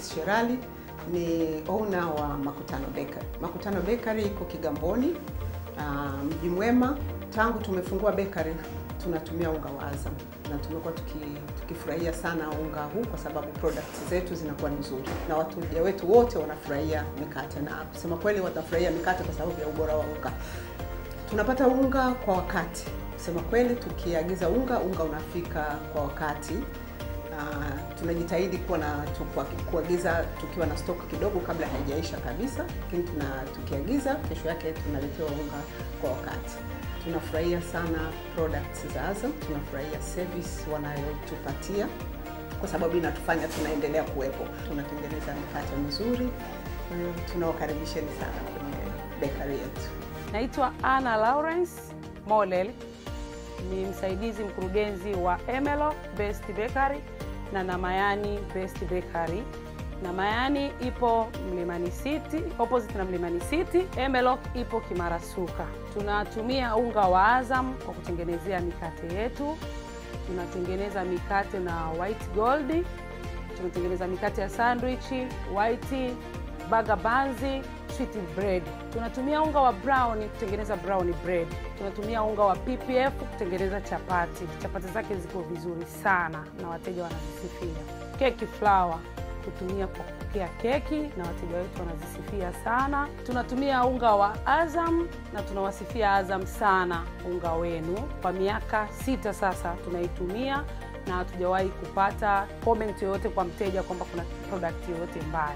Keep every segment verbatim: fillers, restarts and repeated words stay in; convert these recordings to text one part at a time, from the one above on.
Francis Sherali, ni owner wa Makutano Bakery. Makutano Bakery iko Kigamboni, uh, Mji Mwema. Tangu tumefungua bakery tunatumia unga wa Azam na tumekuwa tuki, tukifurahia sana unga huu kwa sababu products zetu zinakuwa nzuri na wateja wetu wote wanafurahia mikate, na kusema kweli watafurahia mikate kwa sababu ya ubora wa unga. Tunapata unga kwa wakati. Kusema kweli tukiagiza unga, unga unafika kwa wakati. Uh, tunajitahidi kuwa na kuagiza tukiwa na stock kidogo kabla haijaisha kabisa, lakini tuna tukiagiza kesho yake tunaletewa unga kwa wakati. Tunafurahia sana products za Azam, tunafurahia service wanayotupatia kwa sababu inatufanya tunaendelea kuwepo. Tunatengeneza mikate mizuri. Uh, tunawakaribisheni sana kwenye bakery yetu. Naitwa Anna Lawrence Molel, ni msaidizi mkurugenzi wa Emelok Best Bakery na Namayani Best Bakery. Namayani ipo Mlimani City, opposite na Mlimani City. Emelok ipo Kimarasuka. Tunatumia unga wa Azam kwa kutengenezea mikate yetu. Tunatengeneza mikate na white gold. Tunatengeneza mikate ya sandwich, white, burger buns, sweet bread. Tunatumia unga wa brown kutengeneza brown bread. Tunatumia unga wa P P F kutengeneza chapati. Chapati zake ziko vizuri sana na wateja wanazisifia. Keki flour kutumia kwa kupikia keki na wateja wetu wanazisifia sana. Tunatumia unga wa Azam na tunawasifia Azam sana unga wenu. Kwa miaka sita sasa tunaitumia na hatujawahi kupata comment yoyote kwa mteja kwamba kuna product yoyote mbaya.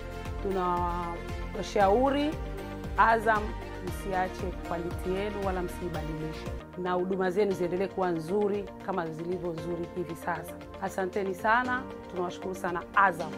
Tunawashauri Azam msiache quality yenu wala msibadilishe, na huduma zenu ziendelee kuwa nzuri kama zilivyo nzuri hivi sasa. Asanteni sana, tunawashukuru sana Azam.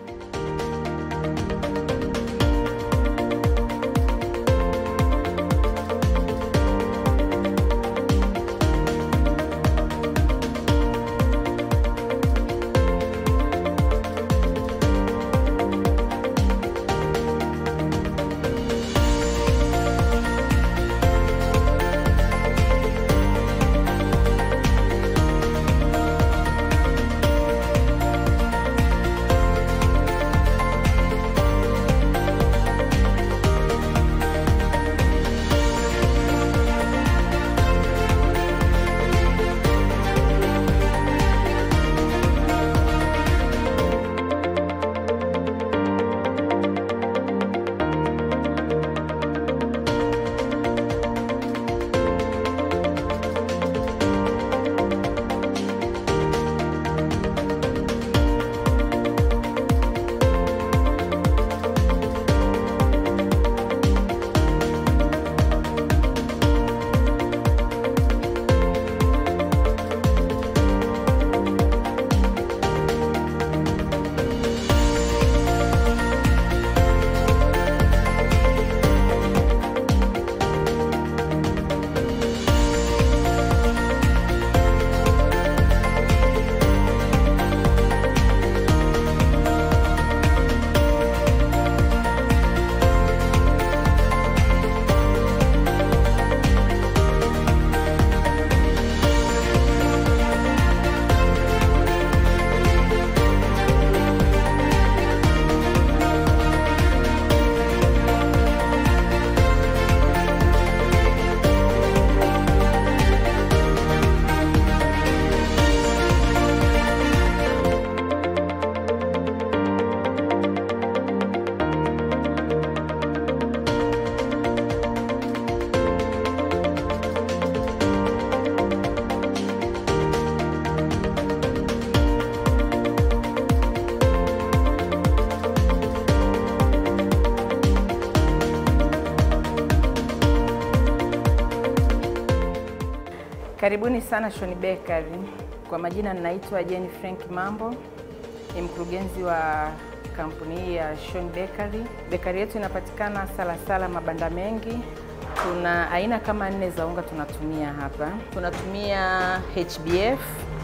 Karibuni sana Shoni Bakery. Kwa majina ninaitwa Jenny Frank Mambo, ni mkurugenzi wa kampuni hii ya Shoni Bakery. Bakery yetu inapatikana Salasala mabanda mengi. Tuna aina kama nne za unga tunatumia hapa. Tunatumia H B F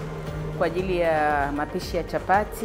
kwa ajili ya mapishi ya chapati.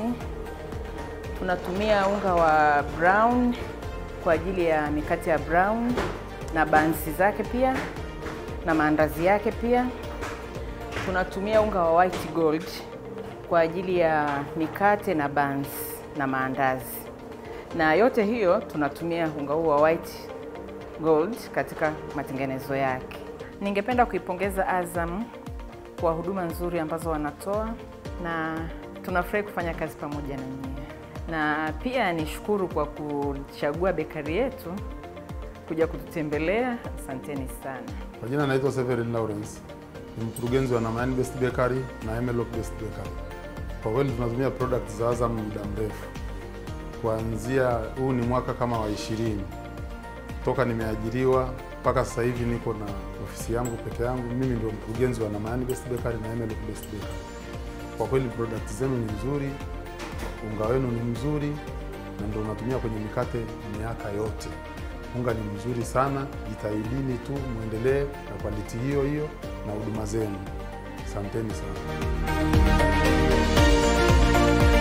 Tunatumia unga wa brown kwa ajili ya mikate ya brown na bansi zake pia na maandazi yake pia. Tunatumia unga wa white gold kwa ajili ya mikate na buns na maandazi. na yote hiyo tunatumia unga huu wa white gold katika matengenezo yake. Ningependa kuipongeza Azam kwa huduma nzuri ambazo wanatoa, na tunafurahi kufanya kazi pamoja na nyinyi. Na pia nishukuru kwa kuchagua bekari yetu kuja kututembelea. Asanteni sana. Kwa jina naitwa Severin Lawrence, ni mkurugenzi wa Namayani Best Bakery na Emelop Best Bakery. Kwa kweli tunatumia products za Azam muda mrefu. Kuanzia huu ni mwaka kama wa ishirini. Toka nimeajiriwa mpaka sasa hivi niko na ofisi yangu peke yangu. Mimi ndio mkurugenzi wa Namayani Best Bakery na Emelop Best Bakery. Kwa kweli products zenu ni nzuri, unga wenu ni mzuri, na ndio natumia kwenye mikate miaka yote. Unga ni mzuri sana, jitahidini tu muendelee na quality hiyo hiyo na huduma zenu. Asanteni sana.